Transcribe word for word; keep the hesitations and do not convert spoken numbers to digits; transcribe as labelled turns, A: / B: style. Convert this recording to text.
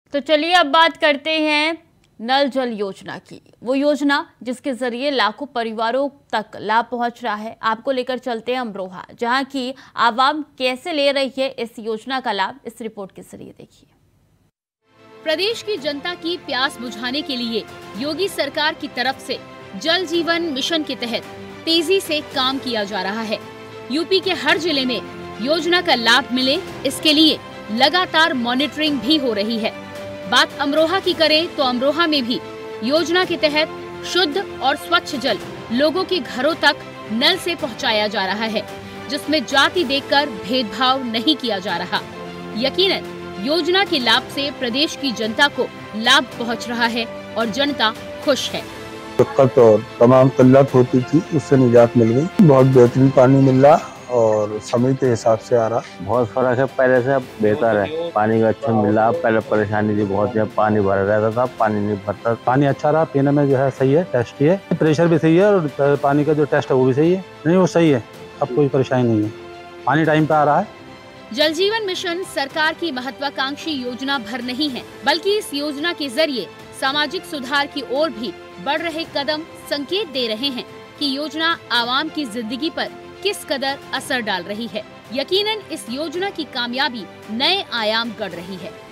A: तो चलिए अब बात करते हैं नल जल योजना की। वो योजना जिसके जरिए लाखों परिवारों तक लाभ पहुंच रहा है। आपको लेकर चलते हैं अमरोहा, जहां की आवाम कैसे ले रही है इस योजना का लाभ। इस रिपोर्ट के जरिए देखिए।
B: प्रदेश की जनता की प्यास बुझाने के लिए योगी सरकार की तरफ से जल जीवन मिशन के तहत तेजी से काम किया जा रहा है। यूपी के हर जिले में योजना का लाभ मिले, इसके लिए लगातार मॉनिटरिंग भी हो रही है। बात अमरोहा की करें तो अमरोहा में भी योजना के तहत शुद्ध और स्वच्छ जल लोगों के घरों तक नल से पहुंचाया जा रहा है, जिसमें जाति देखकर भेदभाव नहीं किया जा रहा। यकीनन योजना के लाभ से प्रदेश की जनता को लाभ पहुंच रहा है और जनता खुश है।
C: दिक्कत और तमाम किल्लत होती थी, उससे निजात मिल गई। बहुत बेहतरीन पानी मिल रहा और समय के हिसाब से आ रहा।
D: बहुत फर्क है, पहले से अब बेहतर है। पानी का अच्छा मिल रहा। पहले परेशानी थी बहुत, जब पानी भरा रहता था, पानी नहीं भरता।
E: पानी अच्छा रहा, पीने में जो है सही है, टेस्टी है, प्रेशर भी सही है और पानी का जो टेस्ट है वो भी सही है। नहीं वो सही है, अब कोई परेशानी नहीं है, पानी टाइम पे आ रहा है।
B: जल जीवन मिशन सरकार की महत्वाकांक्षी योजना भर नहीं है, बल्कि इस योजना के जरिए सामाजिक सुधार की ओर भी बढ़ रहे कदम संकेत दे रहे हैं कि योजना आवाम की जिंदगी पर किस कदर असर डाल रही है। यकीनन इस योजना की कामयाबी नए आयाम गढ़ रही है।